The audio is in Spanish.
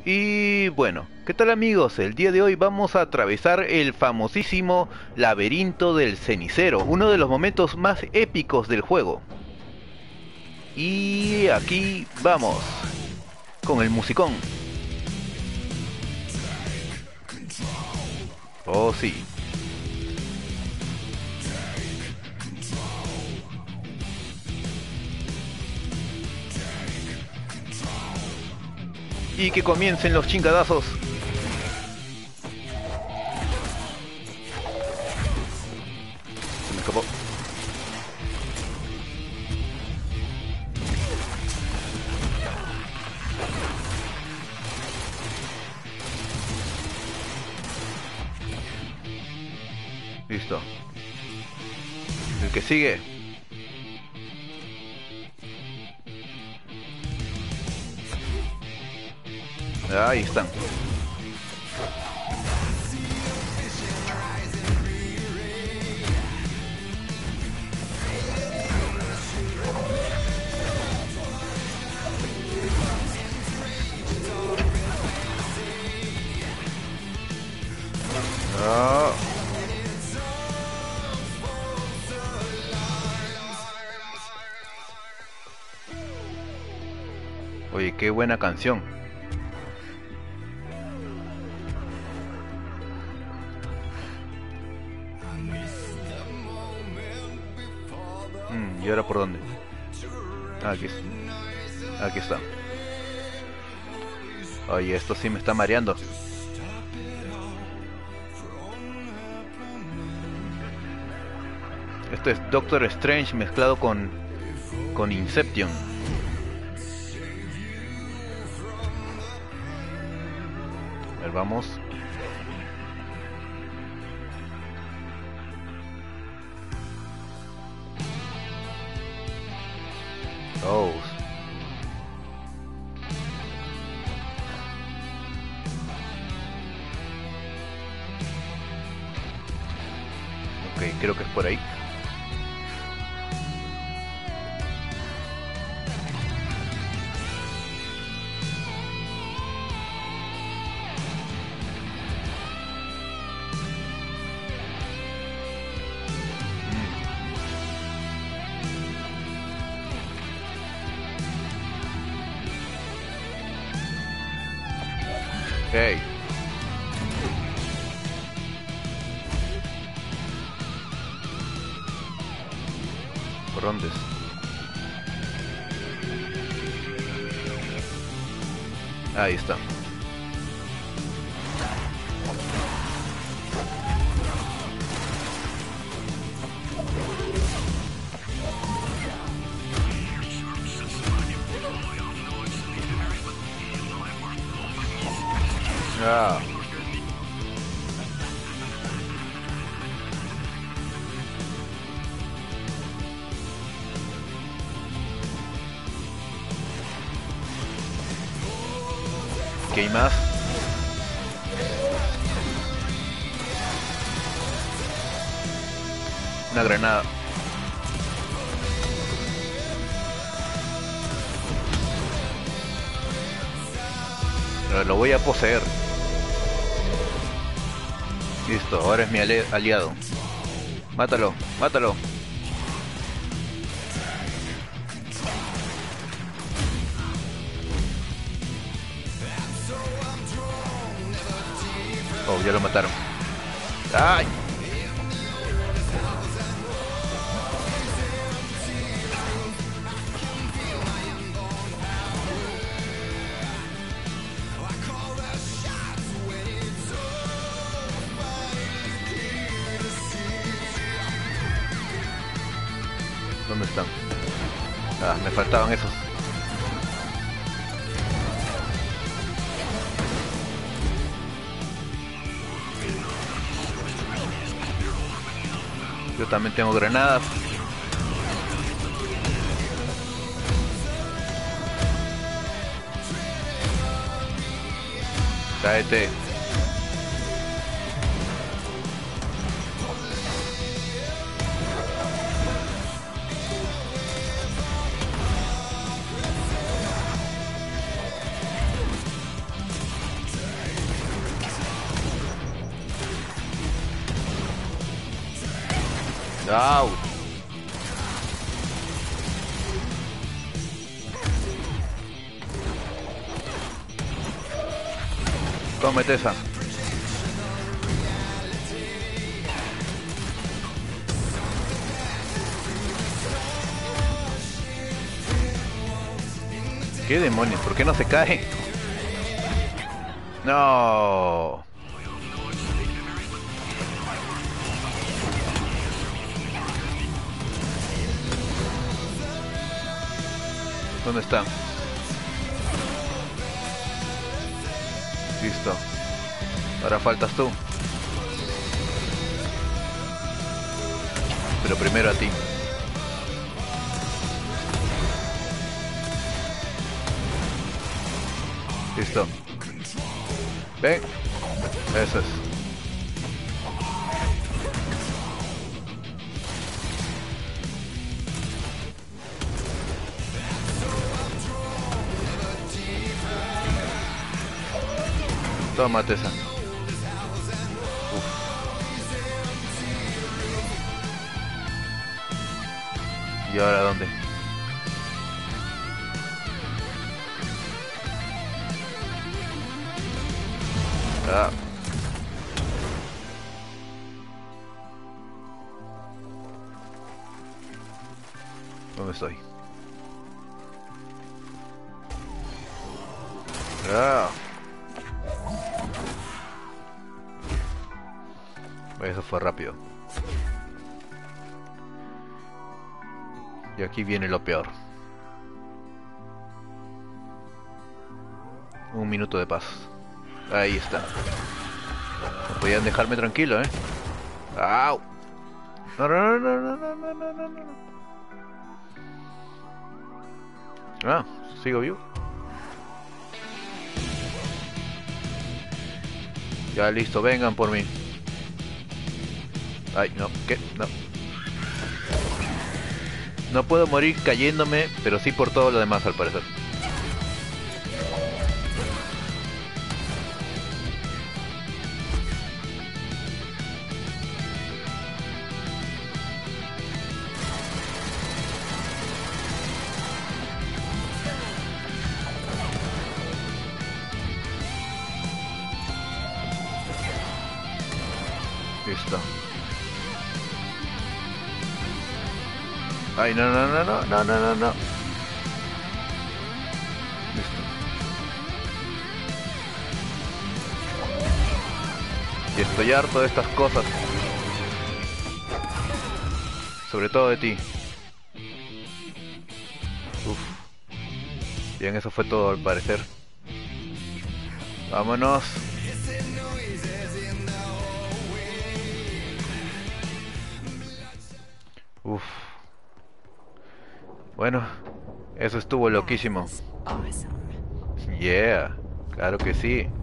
Y bueno, ¿qué tal amigos? El día de hoy vamos a atravesar el famosísimo laberinto del cenicero, uno de los momentos más épicos del juego. Y aquí vamos, con el musicón. Oh sí. Y que comiencen los chingadazos. Se me escapó. Listo. El que sigue. Ahí están. Ah. Oye, qué buena canción. ¿Y ahora por dónde? Aquí está. Oye, esto sí me está mareando. Esto es Doctor Strange mezclado con Inception. A ver, vamos. Oh. Ok, creo que es por ahí. Ok. ¿Por dónde es? Ahí está. Ah. ¿Qué hay más? Una granada. Lo voy a poseer. Listo, ahora es mi aliado. Mátalo, mátalo. Oh, ya lo mataron. ¡Ay! ¿Dónde están? Ah, me faltaban esos. Yo también tengo granadas. Cáete. Au. Cómete esa. ¿Qué demonios? ¿Por qué no se cae? No. ¿Dónde está? Listo. Ahora faltas tú. Pero primero a ti. Listo. Ven. Eso es. Tómate esa. Uf. ¿Y ahora dónde? Ah. ¿Dónde estoy? Ah. Eso fue rápido. Y aquí viene lo peor. Un minuto de paz. Ahí está. No podían dejarme tranquilo, ¡Au! No, no, no, no, no, no, no, no, no. Ah, sigo vivo. Ya listo, vengan por mí. Ay, no, ¿qué? No. No puedo morir cayéndome, pero sí por todo lo demás al parecer. Listo. Ay, no, no, no, no, no, no, no, no. Listo. Y estoy harto de estas cosas. Sobre todo de ti. Uf. Bien, eso fue todo al parecer. Vámonos. Uf. Bueno, eso estuvo loquísimo. Yeah, claro que sí.